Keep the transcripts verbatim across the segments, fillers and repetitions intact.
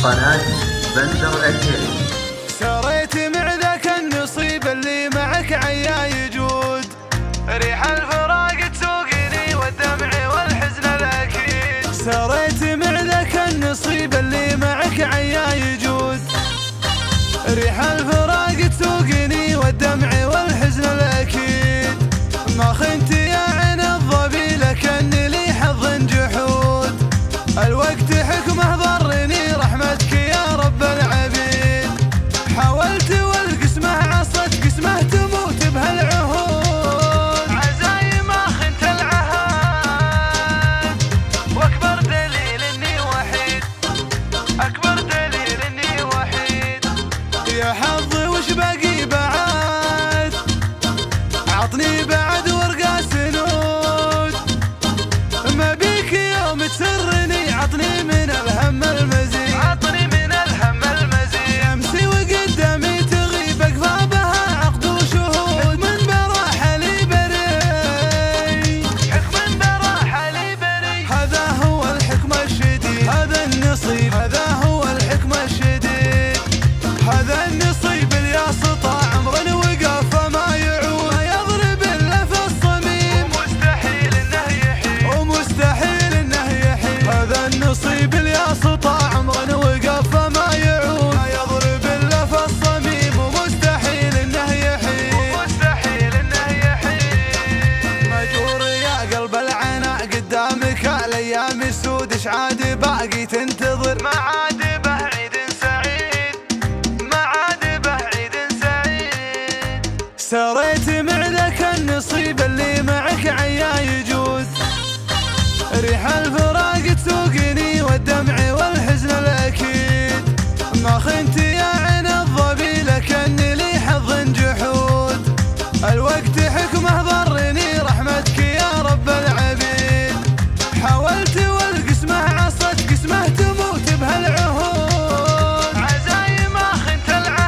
قناة بندر العتيبي. سريت مع ذاك النصيب اللي معك عيا يجود، ريح الفراق تسوقني والدمع والحزن الأكيد. سريت مع ذاك النصيب اللي معك عيا يجود، ريح الفراق تسوقني والدمع والحزن الأكيد. ما خنت يا عين الظبي لكن لي حظ جحود، الوقت حكمه ضرني رحمتك يا رب العبيد. حاولت والقسمه عصت قسمه تموت بهالعهود، عزاي ما خنت العهد واكبر دليل اني وحيد، اكبر دليل اني وحيد. يا حظي وش باقي بعد، عطني بعد ورقة سنود، ما بيك يوم تسرني عطني من الهم المزيد، عطني من الهم المزيد. امسي وقدامي تغيب اقفى بها عقد وشهود، من براحة لي بري، حكم براحة لي بري. هذا هو الحكم الشديد، هذا النصيب، هذا هو الحكم الشديد. هذا النصيب اللي يسطع عمر وقف ما يعود، يضرب الا في الصميم ومستحيل انه يحيد، ومستحيل انه يحيد. هذا النصيب اللي يسطع عمر وقف ما يعود، يضرب الا في الصميم ومستحيل انه يحيد، ومستحيل انه يحيد. مجور يا قلب العناء قدامك الايام السود، ايش عاد باقي تنتظر؟ ما عاد بعيد سعيد، ما عاد بعيد سعيد. سريت مع ذاك النصيب اللي معك عيا يجود، ريح الفراق تسوقني والدمع والحزن الأكيد. ما خنت يا عين الظبي لكن لي حظ جحود، الوقت حكمه ضرني رحمتك يا رب العبيد. حاولت والقسمه عصت قسمه تموت بهالعهود، عزاي ما خنت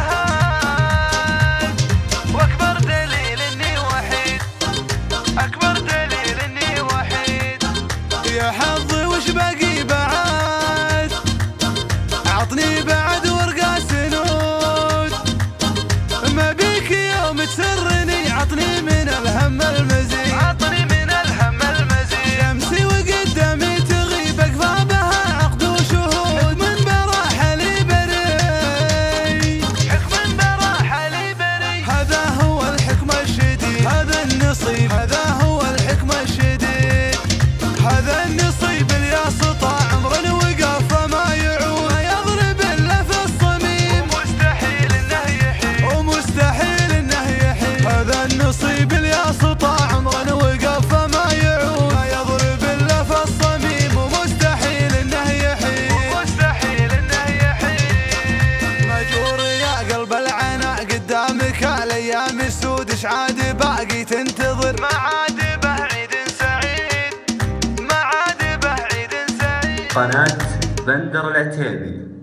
العهد واكبر دليل اني وحيد، اكبر دليل اني وحيد. يا حظي وش باقي بعد، عطني بعد ورقة سنود، ما بيك يوم تسرني عطني من الهم المزيد، عطني من الهم المزيد. امسي وقدامي تغيب اقفى بها عقد وشهود، من براحة لي بري، حكم براحة لي بري. هذا هو الحكم الشديد، هذا النصيب، هذا هو الحكم الشديد. هذا النصيب اللي يسطع عمر وقف ما يعود، يضرب الا في الصميم ومستحيل انه يحيد، ومستحيل انه يحيد. هذا النصيب اللي يسطع عمر وقف ما يعود، يضرب الا في الصميم ومستحيل انه يحيد، ومستحيل انه يحيد. مجور يا قلب العناء قدامك الايام السود، ايش عاد باقي تنتظر؟ ما عاد بعيد سعيد، ما عاد بعيد سعيد. قناة بندر العتيبي.